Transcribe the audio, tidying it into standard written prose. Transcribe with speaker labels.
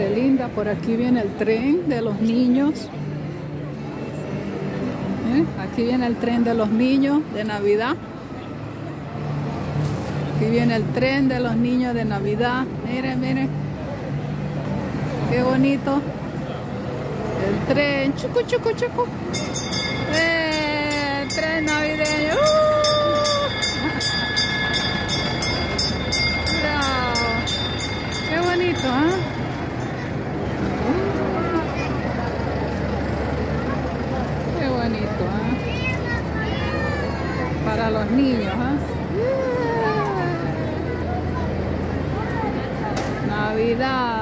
Speaker 1: gente linda. Por aquí viene el tren de los niños. Aquí viene el tren de los niños de Navidad. Aquí viene el tren de los niños de Navidad. Miren, miren. Qué bonito. El tren. Chucu, chucu, chucu. El tren navideño. Bravo. Qué bonito, ¿eh? Qué bonito, ¿eh? Para los niños, ¿eh? Navidad.